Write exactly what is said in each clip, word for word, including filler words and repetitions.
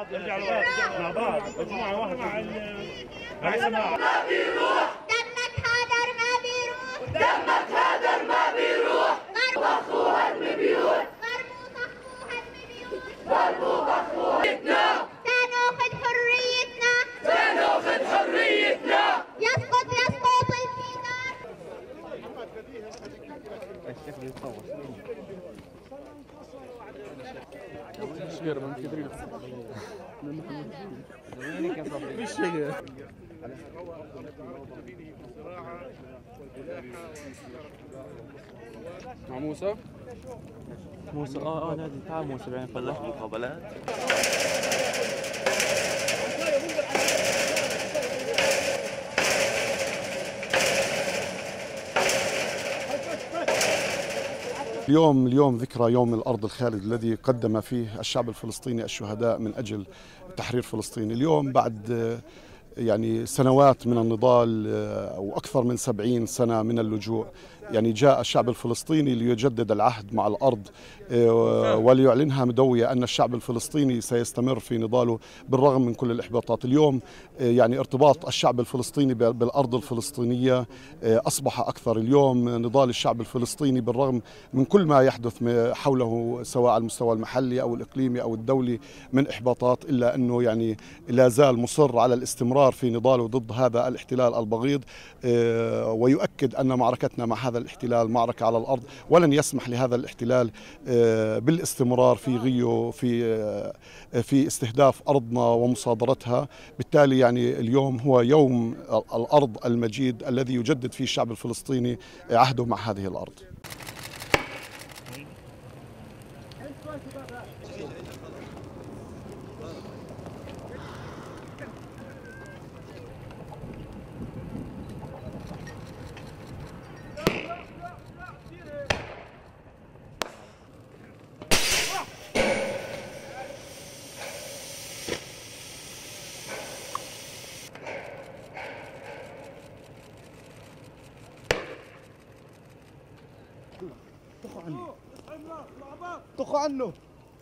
مع بعض مجموعة واحدة مع ما بيروح دمك هدر ما بيروح دمك هدر ما بيروح ضربوا هدم بيوت ضربوا طخوا حريتنا سناخذ حريتنا سناخذ حريتنا يسقط يسقط الفينار. الشكل يتصور مع موسى موسى اه اه نادي تعال موسى بعدين فلاح مقابلات. اليوم اليوم ذكرى يوم الأرض الخالد الذي قدم فيه الشعب الفلسطيني الشهداء من أجل تحرير فلسطين. اليوم بعد يعني سنوات من النضال أو أكثر من سبعين سنة من اللجوء، يعني جاء الشعب الفلسطيني ليجدد العهد مع الأرض وليعلنها مدوية أن الشعب الفلسطيني سيستمر في نضاله بالرغم من كل الإحباطات. اليوم يعني ارتباط الشعب الفلسطيني بالأرض الفلسطينية أصبح أكثر. اليوم نضال الشعب الفلسطيني بالرغم من كل ما يحدث حوله سواء على المستوى المحلي أو الإقليمي أو الدولي من إحباطات، إلا أنه يعني لا زال مصر على الاستمرار في نضاله ضد هذا الاحتلال البغيض، ويؤكد أن معركتنا مع هذا الاحتلال معركة على الأرض، ولن يسمح لهذا الاحتلال بالاستمرار في غيه في في استهداف أرضنا ومصادرتها. بالتالي يعني اليوم هو يوم الأرض المجيد الذي يجدد فيه الشعب الفلسطيني عهده مع هذه الأرض. طخوا عنه طخوا عنه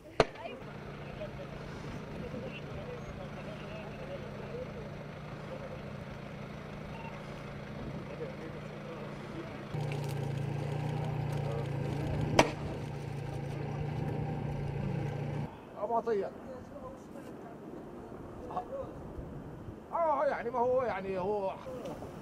ابو عطيه. اه يعني ما هو يعني هو